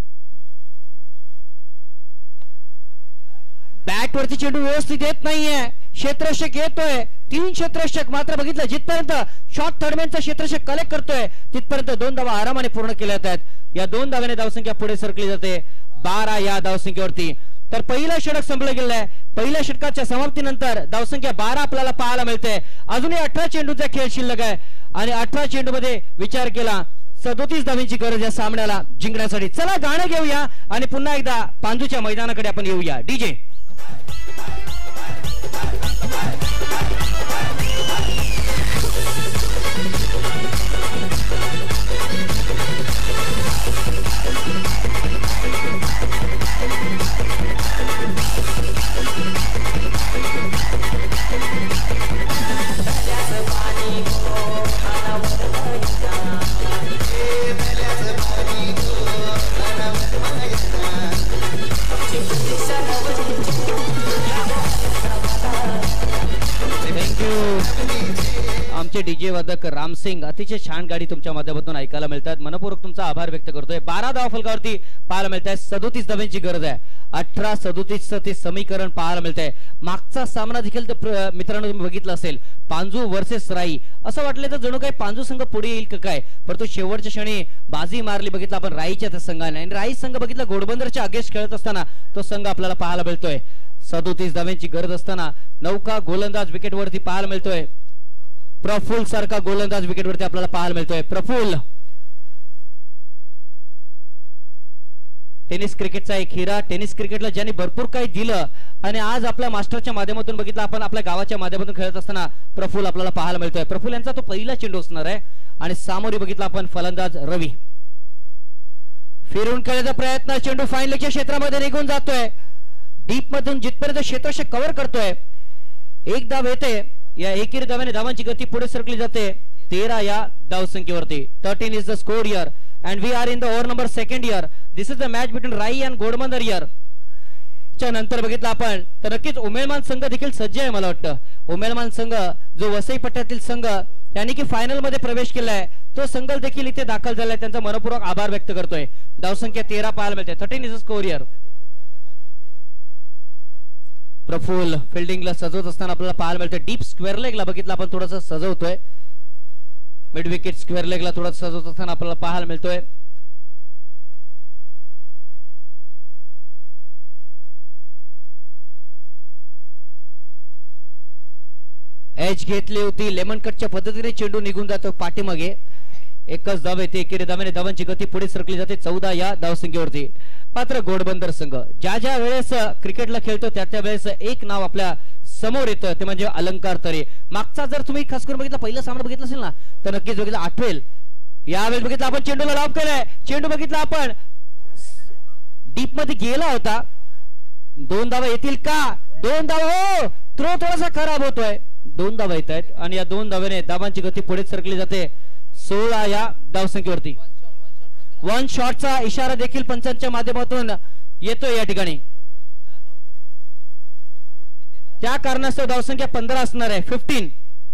Bat वरती चेंडू व्यवस्थित येत नाहीये, क्षेत्ररक्षक येतोय, तीन क्षेत्ररक्षक मात्र बघितलं जिथपर्यंत शॉर्ट थर्डमॅनचा क्षेत्ररक्षक कलेक्ट करतोय तिथपर्यंत दोन धावा आरामाने पूर्ण केल्या जातात। या दोन धाव्याने धावसंख्या पुढे सरकली जाते बारा या धावसंख्येवरती। तर पहिलं षटक संपलं गेलं आहे। पहिल्या षटकाच्या समाप्तीनंतर धावसंख्या बारा आपल्याला पाहायला मिळते। अजूनही अठरा चेंडूचा खेळ शिल्लक आहे आणि अठरा चेंडू मध्ये विचार केला सदोतीस धावांची गरज या सामन्याला जिंकण्यासाठी। चला गाणं घेऊया आणि पुन्हा एकदा पांजूच्या मैदानाकडे आपण येऊया। डीजे आमचे डीजे वादक रामसिंग अतिशय छान गाडी तुमच्या माध्यमातून ऐकायला मिळतात। मनपूर्वक तुमचा आभार व्यक्त करतोय। बारा धावा फलकावरती पाहायला मिळत आहे, सदोतीस धावांची गरज आहे। अठरा सदोतीस ते समीकरण पाहायला मिळतंय। मागचा सामना देखील तर मित्रांनो तुम्ही बघितलं असेल, पांजू वर्सेस राई। असं वाटलं तर जणू काही पांजू संघ पुढे येईल का काय, परंतु शेवटच्या क्षणी बाजी मारली बघितलं आपण राईच्या त्या संघाने आणि राई संघ बघितलं घोडबंदरच्या अगेन्स्ट खेळत असताना तो संघ आपल्याला पाहायला मिळतोय। सदोतीस धावांची गरज असताना नौका गोलंदाज विकेटवरती पाहायला मिळतोय। प्रफुल्ल सारखा गोलंदाज विकेटवरती आपल्याला पाहायला मिळतोय। प्रफुल्ल टेनिस क्रिकेटचा एक हिरा, टेनिस क्रिकेटला ज्यांनी भरपूर काही दिलं आणि आज आपल्या मास्टरच्या माध्यमातून बघितलं आपण, आपल्या गावाच्या माध्यमातून खेळत असताना प्रफुल्ल आपल्याला पाहायला मिळतोय. प्रफुल्ल यांचा तो पहिला चेंडू असणार आहे आणि सामोरी बघितला आपण फलंदाज रवी. फिरून खेळण्याचा प्रयत्न, चेंडू फाईन लेगच्या क्षेत्रामध्ये निघून जातोय. डीप मधून जिथपर्यंत क्षेत्रक्षक कव्हर करतोय. एक धाव येते. या एकेरी धाव्याने धावांची गती पुढे सरकली जाते तेरा या धावसंख्येवरती. Thirteen is the score here and we are in the over number second year. This is the match between Rai and Ghodbunder here. च्या नंतर बघितलं आपण तर नक्कीच उमेदमान संघ देखील सज्ज आहे. मला वाटतं उमेदमान संघ जो वसई पट्ट्यातील संघ यांनी की फायनल मध्ये प्रवेश केलाय तो संघ देखील इथे दाखल झालाय. त्यांचा मनपूर्वक आभार व्यक्त करतोय. धावसंख्या तेरा पाहायला मिळते. Thirteen is the score here. Praful फिल्डिंगला सजवत असताना आपल्याला पाहायला मिळते. डीप स्क्वेअर लेगला बघितलं आपण थोडंसं सजवतोय. मिड विकेट स्क्वेअर लेगला थोडा सजवत असताना आपल्याला पाहायला मिळतोय. एज घेतली होती लेमन कटच्या पद्धतीने चेंडू निघून जातो पाठीमागे. एकच धाव येते. एकेरी धाव्याने धावांची गती पुढे सरकली जाते चौदा या धावसंख्येवरती. मात्र घोडबंदर संघ ज्या ज्या वेळेस क्रिकेटला खेळतो त्या त्या वेळेस एक नाव आपल्या समोर येतं ते म्हणजे अलंकार तरे. मागचा जर तुम्ही खास करून बघितला पहिला सामना बघितला असेल ना तर नक्कीच बघितलं आठवेल. यावेळेस बघितलं आपण चेंडूला लॉब केलाय. चेंडू बघितला आपण डीप मध्ये गेला होता. दोन धावा येतील का? दोन धावा. हो, थ्रो थोडासा खराब होतोय. दोन धावा येत आहेत आणि या दोन धाव्याने धावांची गती पुढे सरकली जाते सोळा या धावसंख्येवरती. वन शॉटचा इशारा देखील पंचांच्या माध्यमातून येतोय या ठिकाणी. त्या कारणास्तव धावसंख्या पंधरा असणार आहे. फिफ्टीन.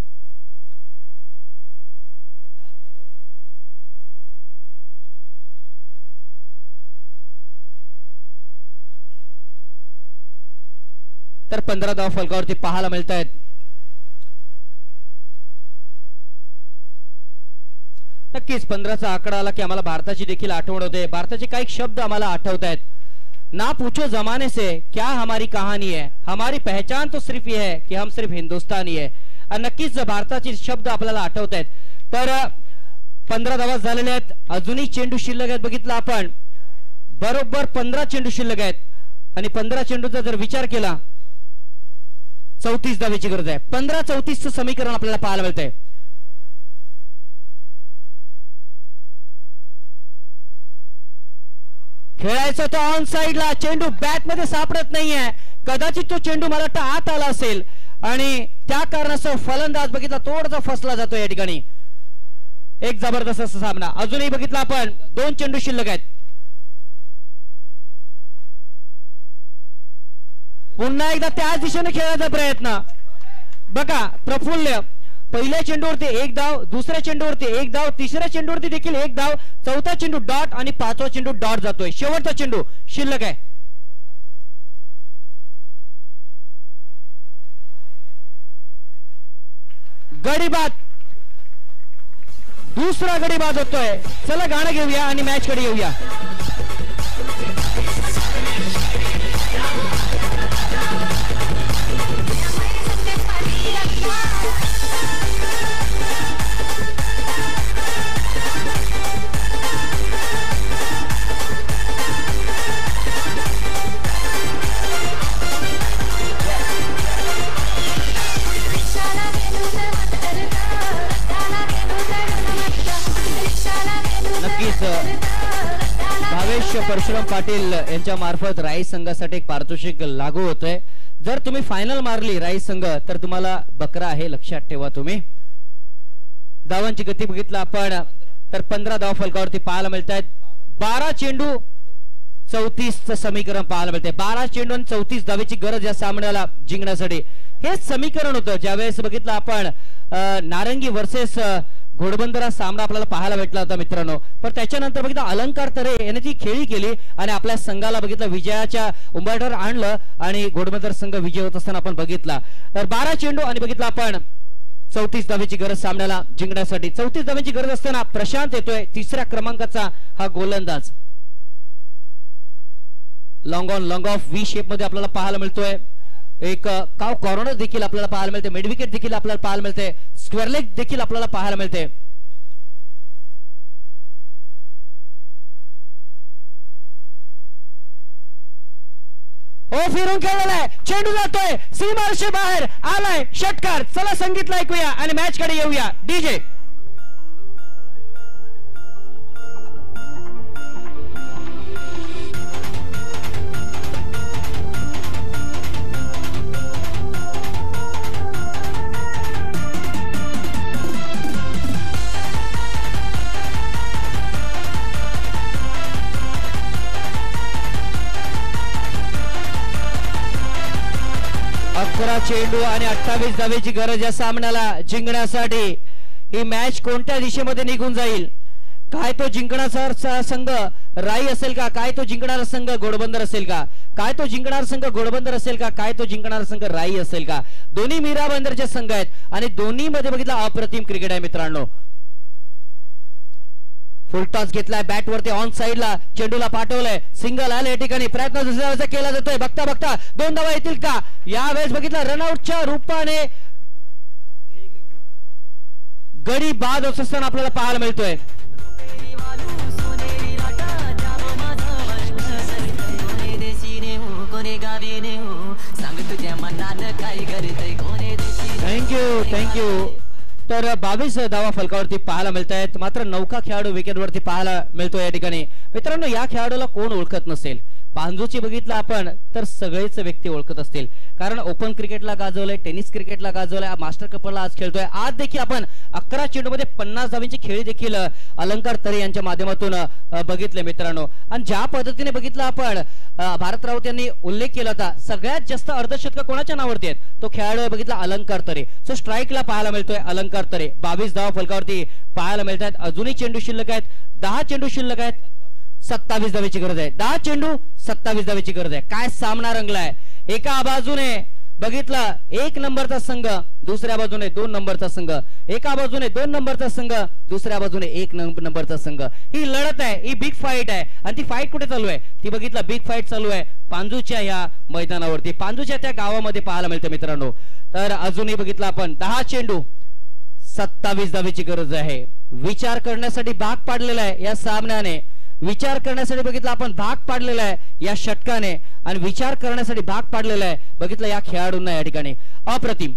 तर पंधरा धावा फलकावरती पाहायला मिळत आहेत. नक्कीच पंधराचा आकडा आला की आम्हाला भारताची देखील आठवण होते. भारताचे काही शब्द आम्हाला आठवत आहेत. ना पूछो जमाने से क्या हमारी कहानी है, हमारी पहचान तो सिर्फ ये है कि हम सिर्फ हिंदुस्तानी है. आणि नक्कीच भारताचे शब्द आपल्याला आठवत आहेत. तर पंधरा धावा झालेल्या आहेत. अजूनही चेंडू शिल्लक आहेत. बघितलं आपण बरोबर पंधरा चेंडू शिल्लक आहेत आणि पंधरा चेंडूचा जर विचार केला चौतीस धावेची गरज आहे. पंधरा चौतीसचं समीकरण आपल्याला पाहायला मिळतंय. खेळायचं तो ऑन साइडला. चेंडू बॅट मध्ये सापडत नाहीये. कदाचित तो चेंडू मला वाटतं आत आला असेल आणि त्या कारणास्तव फलंदाज बघितला थोडासा फसला जातो या ठिकाणी. एक जबरदस्त असा सामना. अजूनही बघितला आपण दोन चेंडू शिल्लक आहेत. पुन्हा एकदा त्याच दिशेने खेळायचा प्रयत्न. बघा प्रफुल्ल पहिल्या चेंडूवरती एक धाव, दुसऱ्या चेंडूवरती एक धाव, तिसऱ्या चेंडूवरती देखील एक धाव, चौथा चेंडू डॉट आणि पाचवा चेंडू डॉट जातोय. शेवटचा चेंडू शिल्लक आहे. गडीबाद, दुसरा गडीबाद होतोय. चला गाणं घेऊया आणि मॅच कडे येऊया. भावेश परशुराम पाटील यांच्या मार्फत राई संघासाठी एक पारितोषिक लागू होतंय. जर तुम्ही फायनल मारली राई संघ तर तुम्हाला बकरा आहे, लक्षात ठेवा तुम्ही. धावांची गती बघितलं आपण तर पंधरा धावा फलकावरती पाहायला मिळत आहेत. बारा चेंडू चौतीस चं समीकरण पाहायला मिळते. बारा चेंडू आणि चौतीस धावेची गरज या सामन्याला जिंकण्यासाठी. हे समीकरण होतं ज्यावेळेस बघितलं आपण नारंगी वर्सेस घोडबंदर सामना आपल्याला पाहायला भेटला होता मित्रांनो. पण त्याच्यानंतर बघितलं अलंकार तरे याने ती खेळी केली आणि आपल्या संघाला बघितलं विजयाच्या उंबरठ्यावर आणलं आणि घोडबंदर संघ विजय होत असताना आपण बघितला. तर बारा चेंडू आणि बघितलं आपण चौतीस धावेची गरज सामन्याला जिंकण्यासाठी. चौतीस धावेची गरज असताना प्रशांत येतोय तिसऱ्या क्रमांकाचा हा गोलंदाज. Long on long off V shape मध्ये आपल्याला पाहायला मिळतोय. एक काव कॉर्नर देखील आपल्याला पाहायला मिळते. मिड विकेट देखील आपल्याला पाहायला मिळते. स्क्वेअर लेग देखील आपल्याला पाहायला मिळते. ओ फिरून खेळलेला आहे, चेंडू जातोय सीमारेषे बाहेर आलाय, षटकार. चला संगीतला ऐकूया आणि मॅच कडे येऊया. डीजे अकरा चेंडू आणि अठ्ठावीस धावेची गरज या सामन्याला जिंकण्यासाठी. ही मॅच कोणत्या दिशेमध्ये निघून जाईल? काय तो जिंकणारा संघ राई असेल का? काय तो जिंकणारा संघ घोडबंदर असेल का? काय तो जिंकणारा संघ घोडबंदर असेल का? काय तो जिंकणारा संघ राई असेल का? दोन्ही मीरा बंदरचे संघ आहेत आणि दोन्ही मध्ये बघितलं अप्रतिम क्रिकेट आहे मित्रांनो. फुल टॉस घेतलाय बॅट वरती ऑन साइडला, चेंडूला पाठवलंय, सिंगल आले या ठिकाणी. प्रयत्न दुसऱ्या केला जातोय, बघता बघता दोन धावा येतील का? यावेळेस बघितलं रनआउटच्या रूपाने गडी बाद होत असताना आपल्याला पाहायला मिळतोय. Thank you thank you. तर बावीस धावा फलकावरती पाहायला मिळत आहेत. मात्र नौका खेळाडू विकेटवरती पाहायला मिळतो या ठिकाणी. मित्रांनो, या खेळाडूला कोण ओळखत नसेल? पांजूची बघितलं आपण तर सगळेच व्यक्ती ओळखत असतील, कारण ओपन क्रिकेटला गाजवलंय, टेनिस क्रिकेटला गाजवलंय, मास्टर कपला आज खेळतोय. आज देखील आपण अकरा चेंडू मध्ये पन्नास धावांची खेळी देखील अलंकार तरे यांच्या माध्यमातून बघितले मित्रांनो. आणि ज्या पद्धतीने बघितलं आपण, भारत राऊत यांनी उल्लेख केला होता सगळ्यात जास्त अर्धशतक कोणाच्या नावावरती आहेत, तो खेळाडू बघितला अलंकार तरे. सो स्ट्राईकला पाहायला मिळतोय अलंकार तरे. बावीस धावा फलकावरती पाहायला मिळत आहेत. अजूनही चेंडू शिल्लक आहेत, दहा चेंडू शिल्लक आहेत. सत्तावीस धावेची गरज आहे. दहा चेंडू सत्तावीस धावेची गरज आहे. काय सामना रंगलाय! एका बाजूने बघितला एक नंबरचा संघ, दुसऱ्या बाजूने दोन नंबरचा संघ. एका बाजूने दोन नंबरचा संघ, दुसऱ्या बाजूने एक नंबरचा संघ. ही लढत आहे, ही बिग फाईट आहे. आणि ती फाईट कुठे चालू आहे? ती बघितला बिग फाईट चालू आहे पांजूच्या ह्या मैदानावरती, पांजूच्या त्या गावामध्ये पाहायला मिळते मित्रांनो. तर अजूनही बघितला आपण दहा चेंडू सत्तावीस धावेची गरज आहे. विचार करण्यासाठी भाग पाडलेला आहे या सामन्याने. विचार करण्यासाठी बघितलं आपण भाग पाडलेला आहे या षटकाने, आणि विचार करण्यासाठी भाग पाडलेला आहे बघितलं या खेळाडूंना या ठिकाणी. अप्रतिम.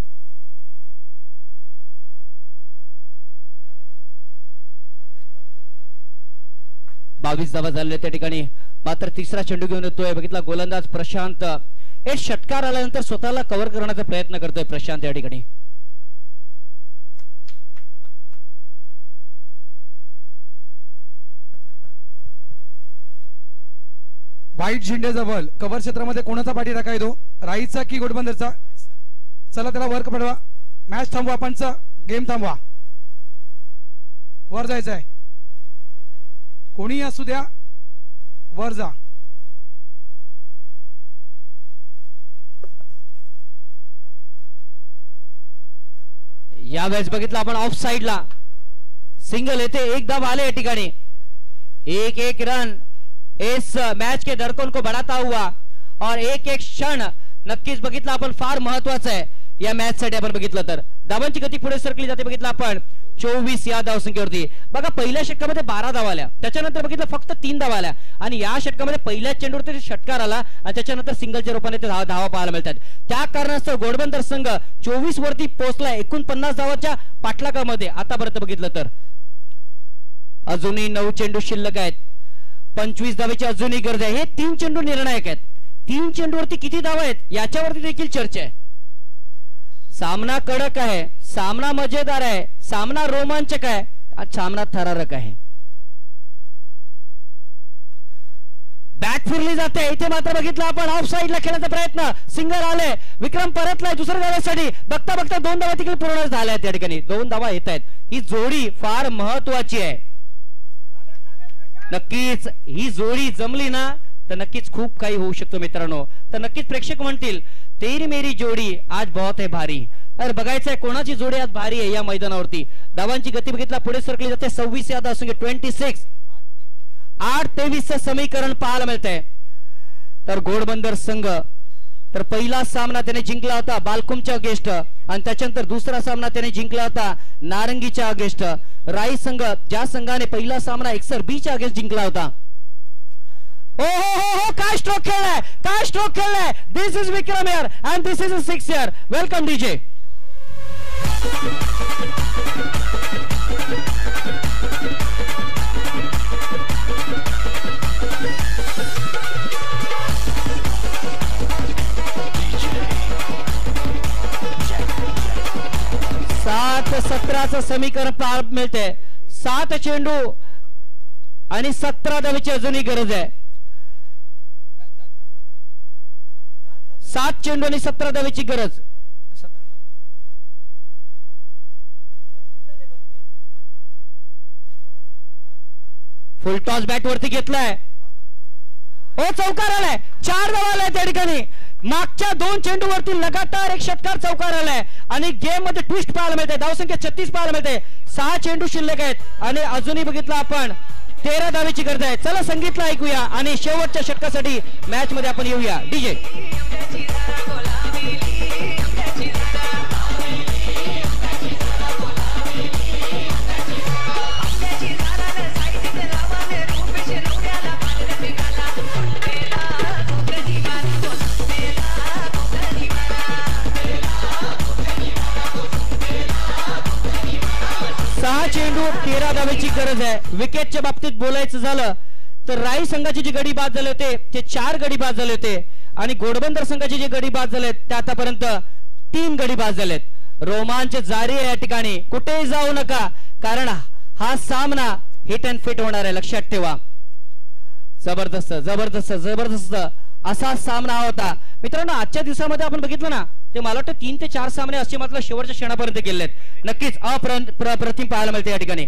बावीस धावा झाले त्या ठिकाणी. मात्र तिसरा चेंडू घेऊन येतोय बघितला गोलंदाज प्रशांत. एक षटकार आल्यानंतर स्वतःला कव्हर करण्याचा प्रयत्न करतोय प्रशांत या ठिकाणी. वाईट झेंड्याजवळ कव्हर क्षेत्रामध्ये कोणाचा पाठी राखाय तो, राईचा की घोडबंदरचा? चला त्याला वर पडवा. मॅच थांबवा, पंच गेम थांबवा. वर जायचं आहे, कोणी असू द्या, वर जा. यावेळेस बघितलं आपण ऑफ साइडला सिंगल येते, एक धाव आले या ठिकाणी. एक एक रन इस मैच के धड़कन को बढ़ाता हुआ, और एक एक क्षण नक्कीच बघितलं आपण फार महत्वाचं आहे या मॅच साठी. आपण बघितलं तर धावांची गती पुढे सरकली जाते. बघितलं आपण चोवीस या धावसंख्येवरती. बघा पहिल्या षटकामध्ये बारा धावा आल्या, त्याच्यानंतर बघितलं फक्त तीन धावा आल्या, आणि या षटकामध्ये पहिल्याच चेंडूवरती षटकार आला आणि त्याच्यानंतर सिंगलच्या रूपाने ते धावा धावा पाहायला मिळतात. त्या कारणास्तव घोडबंदर संघ चोवीस वरती पोहोचलाय एकोणपन्नास धावाच्या पाठलागामध्ये आतापर्यंत. बघितलं तर अजूनही नऊ चेंडू शिल्लक आहेत, पंचवीस धावेची अजूनही गरज आहे. हे तीन चेंडू निर्णायक आहेत. तीन चेंडूवरती किती धावा आहेत याच्यावरती देखील चर्चा आहे. सामना कडक आहे, सामना मजेदार आहे, सामना रोमांचक आहे, सामना थरारक आहे. बॅट फिरली जाते इथे, मात्र बघितलं आपण ऑफ साइडला खेळण्याचा प्रयत्न. सिंगल आले, विक्रम परतलाय दुसऱ्या धावेसाठी. बघता बघता दोन धावा तिकडे पूर्ण झाल्या त्या ठिकाणी. दोन धावा येत आहेत. ही जोडी फार महत्वाची आहे. नक्कीच ही जोडी जमली ना तर नक्कीच खूप काही होऊ शकतो मित्रांनो. तर नक्कीच प्रेक्षक म्हणतील तेरी मेरी जोडी आज बहुत है भारी. तर बघायचंय कोणाची जोडी आज भारी आहे या मैदानावरती. धावांची गती बघितला पुढे सरकली जाते. सव्वीस या धावसंख्या ट्वेंटी सिक्स आठ तेवीस चं समीकरण पाहायला मिळतंय. तर घोडबंदर संघ तर पहिला सामना त्याने जिंकला होता बालकुमच्या अगेन्स्ट, आणि त्याच्यानंतर दुसरा सामना त्याने जिंकला होता नारंगीच्या अगेन्स्ट. राई संघ ज्या संघाने पहिला सामना एक्सर बीच्या अगेन्स्ट जिंकला होता, हो हो हो हो काय स्ट्रोक खेळलाय, काय स्ट्रोक खेळलाय. This is Vikram here and this is a six here. Welcome DJ. सात सतराचं समीकरण पार मिळते. सात चेंडू आणि सतरा धावेची अजूनही गरज आहे. सात चेंडू आणि सतरा धावेची गरज. फुल टॉस बॅट वरती घेतलाय. हो चौकार आलाय. चार धावा आलाय त्या ठिकाणी. मागच्या दोन चेंडू वरती लगातार एक षटकार चौकार आलाय आणि गेम मध्ये ट्विस्ट पाहायला मिळते. धावसंख्या छत्तीस पाहायला मिळते. सहा चेंडू शिल्लक आहेत आणि अजूनही बघितलं आपण तेरा धावेची गरज आहे. चला संगीतला ऐकूया आणि शेवटच्या षटकासाठी मॅच मध्ये आपण येऊया. डीजे. सहा चेंडू तेरा धावेची गरज आहे. विकेटच्या बाबतीत बोलायचं झालं तर राई संघाची जी गडी बाद झाले होते ते चार गडी बाद झाले होते आणि घोडबंदर संघाची जी गडी बाद झालेत ते आतापर्यंत तीन गडी बाद झालेत. रोमांच जारी आहे या ठिकाणी. कुठेही जाऊ नका कारण हा सामना हिट अँड फिट होणार आहे. लक्षात ठेवा. जबरदस्त जबरदस्त जबरदस्त असा सामना होता मित्रांनो. आजच्या दिवसामध्ये आपण बघितलं ना ते मला वाटतं तीन ते चार सामने असे मात्र शेवटच्या क्षणापर्यंत गेलेत. नक्कीच अप्रतिम पाहायला मिळते या ठिकाणी.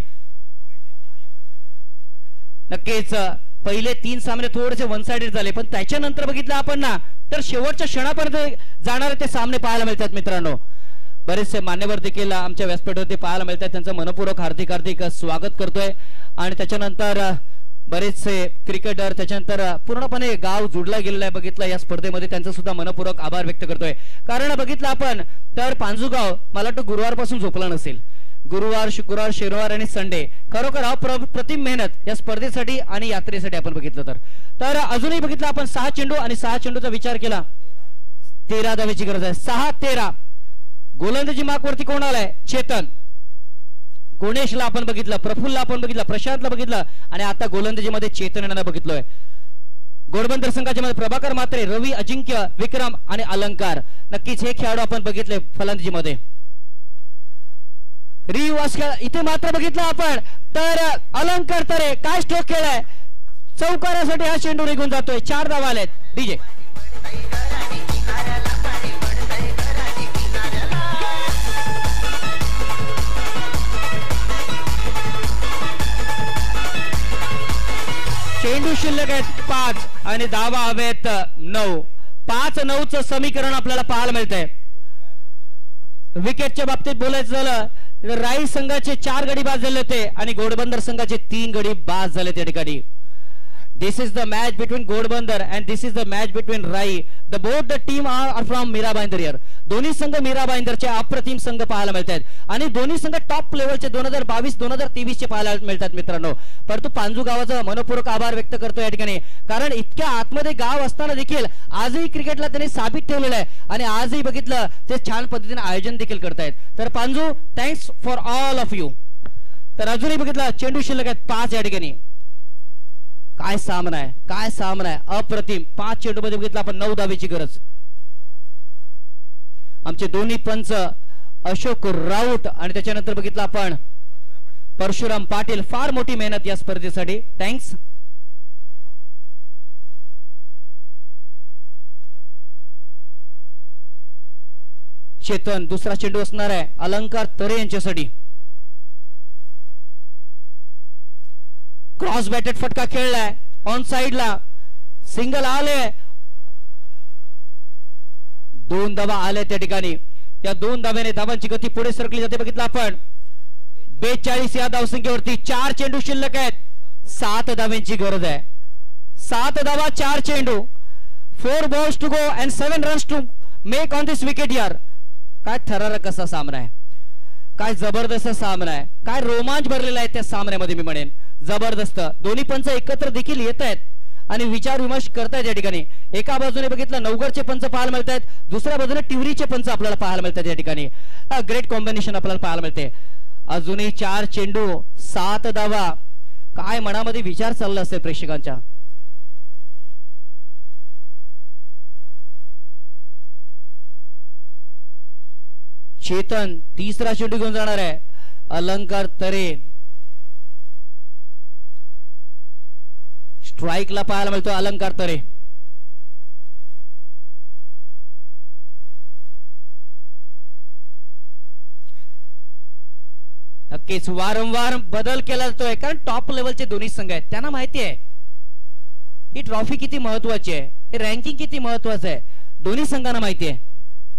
नक्कीच पहिले तीन सामने थोडेसे वन साइडेड झाले पण त्याच्यानंतर बघितलं आपण ना तर शेवटच्या क्षणापर्यंत जाणारे ते सामने पाहायला मिळतात मित्रांनो. बरेचसे मान्यवर देखील आमच्या व्यासपीठावरती पाहायला मिळतात. त्यांचं मनपूर्वक हार्दिक हार्दिक स्वागत करतोय. आणि त्याच्यानंतर बरेचसे क्रिकेटर त्याच्यानंतर पूर्णपणे गाव जुडला गेलेला आहे बघितलं या स्पर्धेमध्ये. त्यांचं सुद्धा मनपूर्वक आभार व्यक्त करतोय. कारण बघितलं आपण तर पांजूगाव मला वाटतं गुरुवारपासून झोपला नसेल. गुरुवार शुक्रवार शनिवार आणि संडे खरोखर अप्रतिम मेहनत या स्पर्धेसाठी आणि यात्रेसाठी आपण बघितलं तर तर अजूनही बघितलं आपण सहा चेंडू आणि सहा चेंडूचा विचार केला तेरा धावेची गरज आहे. सहा तेरा. गोलंदाजी मार्कवरती कोण आलाय? चेतन. गुणेशला आपण बघितलं, प्रफुल्लला आपण बघितलं, प्रशांतला बघितलं आणि आता गोलंदाजीमध्ये चेतन यांना बघितलोय. घोडबंदर संघाच्या मध्ये प्रभाकर मात्रे, रवी, अजिंक्य, विक्रम आणि अलंकार. नक्कीच हे खेळाडू आपण बघितले फलंदाजीमध्ये. रिवास इथे मात्र बघितलं आपण तर अलंकार तरे काय स्ट्रोक खेळाय. चौकारासाठी हा चेंडू निघून जातोय. चार धावा आलेत. डीजे. चेंडू शिल्लक आहेत पाच आणि धावा हवेत नऊ. पाच नऊचं समीकरण आपल्याला पाहायला मिळतंय. विकेटच्या बाबतीत बोलायचं झालं तर राई संघाचे चार गडी बाद झाले होते आणि घोडबंदर संघाचे तीन गडी बाद झाले त्या ठिकाणी. This is the match between Ghodbandar and this is the match between Rai. The both the team are from Mira Bhayandar here. दोन्ही संघ मीरा भाईंदरचे अप्रतिम संघ पाहायला मिळतात आणि दोन्ही संघ टॉप लेवलचे दोन हजार बावीस दोन हजार तेवीस चे पाहायला मिळतात मित्रांनो. परंतु पांजू गावाचा मनपूर्वक आभार व्यक्त करतो या ठिकाणी कारण इतक्या आतमध्ये गाव असताना देखील आजही क्रिकेटला त्यांनी साबित ठेवलेलं आहे आणि आजही बघितलं ते छान पद्धतीने आयोजन देखील करतायत. तर Panju thanks for all of you. तर अजूनही बघितलं चेंडू शिल्लक आहेत पाच या ठिकाणी. काय सामना आहे, काय सामना आहे, अप्रतिम. पाच चेंडू मध्ये बघितलं आपण नऊ धावेची गरज. आमचे दोन्ही पंच अशोक राऊत आणि त्याच्यानंतर बघितलं आपण परशुराम पाटील. फार मोठी मेहनत या स्पर्धेसाठी. थँक्स. चेतन दुसरा चेंडू असणार आहे अलंकार तरे यांच्यासाठी. क्रॉस बॅटेड फटका खेळलाय ऑन साइडला. सिंगल आले. दोन धावा आले त्या ठिकाणी. या दोन धाव्याने धावांची गती पुढे सरकली जाते. बघितलं आपण बेचाळीस या धावसंख्येवरती चार चेंडू शिल्लक आहेत. सात धाव्यांची गरज आहे. सात धावा चार चेंडू. Four balls to go and seven runs to make on this wicket यार. काय थरारक असा सामना आहे, काय जबरदस्त सामना आहे, काय रोमांच भरलेला आहे त्या सामन्यामध्ये मी म्हणेन. जबरदस्त. दोन्ही पंच एकत्र देखील येत आहेत आणि विचार विमर्श करतायत या ठिकाणी. एका बाजूने बघितलं नवगडचे पंच पाहायला मिळत आहेत, दुसऱ्या बाजूने टिवरीचे पंच आपल्याला पाहायला मिळतात या ठिकाणी. ग्रेट कॉम्बिनेशन आपल्याला पाहायला मिळते. अजूनही चार चेंडू सात धावा. काय मनामध्ये विचार चालला असेल प्रेक्षकांच्या. चेतन तिसरा चेंडू घेऊन जाणार आहे. अलंकार तरे स्ट्राइकला पाहायला मिळतो. अलंकार तरे नक्कीच वारंवार बदल केला जातोय, कारण टॉप लेवलचे दोन्ही संघ आहेत. त्यांना माहिती आहे ही ट्रॉफी किती महत्वाची आहे, हे रँकिंग किती महत्वाचं आहे. दोन्ही संघांना माहिती आहे.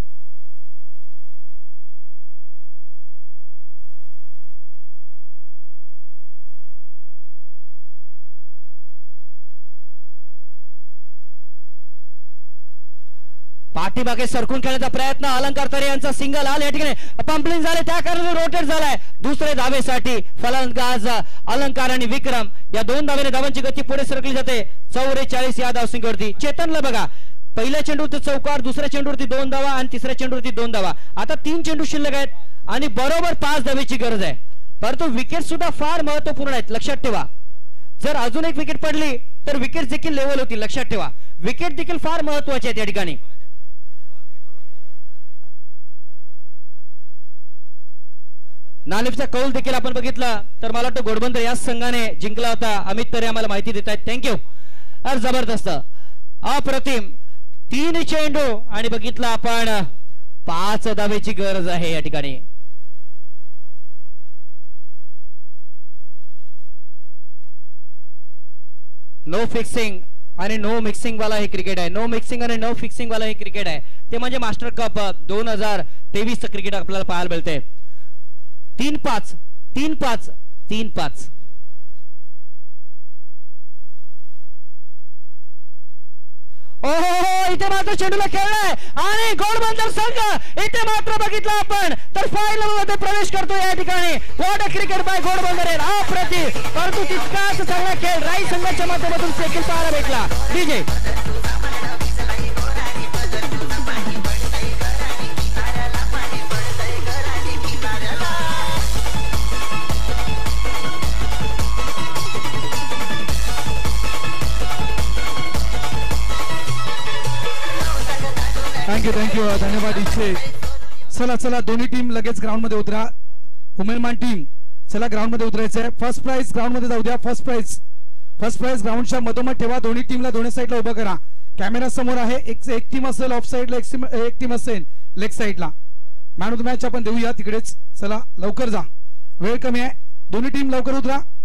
पाठीमागे सरकून खेळण्याचा प्रयत्न. अलंकार तरे यांचा सिंगल आला या ठिकाणी. पंपलिंग झाले, त्या कारणाने रोटेट झालाय. दुसरे धावेसाठी फलंदाज अलंकार आणि विक्रम या दोन धावेने धावांची गती पुढे सरकली जाते. चौवेचाळीस या धावसंख्येवरती. चेतनला बघा, पहिल्या चेंडूवरती चौकार, दुसऱ्या चेंडूवरती दोन धावा आणि तिसऱ्या चेंडूवरती दोन धावा. आता तीन चेंडू शिल्लक आहेत आणि बरोबर पाच धावेची गरज आहे. परंतु विकेट सुद्धा फार महत्वपूर्ण आहेत, लक्षात ठेवा. जर अजून एक विकेट पडली तर विकेट देखील लेवल होती, लक्षात ठेवा. विकेट देखील फार महत्वाचे आहेत या ठिकाणी. नालिफचा कौल देखील आपण बघितला तर मला वाटतं घोडबंदर या संघाने जिंकला होता. अमित तरे आम्हाला माहिती देत आहेत, थँक्यू. अर जबरदस्त, अप्रतिम. तीन चेंडू आणि बघितला आपण पाच धावेची गरज आहे या ठिकाणी. नो फिक्सिंग आणि नो मिक्सिंग वाला हे क्रिकेट आहे. नो मिक्सिंग आणि नो फिक्सिंग वाला हे क्रिकेट आहे. ते म्हणजे मास्टर कप दोन हजार तेवीस चं क्रिकेट आपल्याला पाहायला मिळते. तीन पाच तीन पाच तीन पाच. ओहो, इथे मात्र चेंडूला खेळलाय आणि घोडबंदर संघ इथे मात्र बघितला आपण तर फायनल मध्ये प्रवेश करतो या ठिकाणी. What a cricket by Ghodbunder. अप्रतिम, परंतु तितकाच चांगला खेळ राई संघाच्या माध्यमातून देखील पाहायला भेटला. डीजे थँक्यू थँक्यू धन्यवाद. इच्छे चला चला दोन्ही टीम लगेच ग्राउंड मध्ये उतरा. हुमेलमान टीम चला ग्राउंड मध्ये उतरायचं आहे. फर्स्ट प्राइज ग्राउंड मध्ये जाऊ द्या. फर्स्ट प्राइज फर्स्ट प्राइज ग्राउंडच्या मधोमध ठेवा. दोन्ही टीमला दोन्ही साईडला उभं करा. कॅमेरा समोर आहे. एक एक टीम असेल ऑफ साईडला, एक टीम असेल लेग साईडला. मॅन ऑफ द मॅच आपण देऊया तिकडेच. चला लवकर जा, वेळ कमी आहे. दोन्ही टीम लवकर उतरा.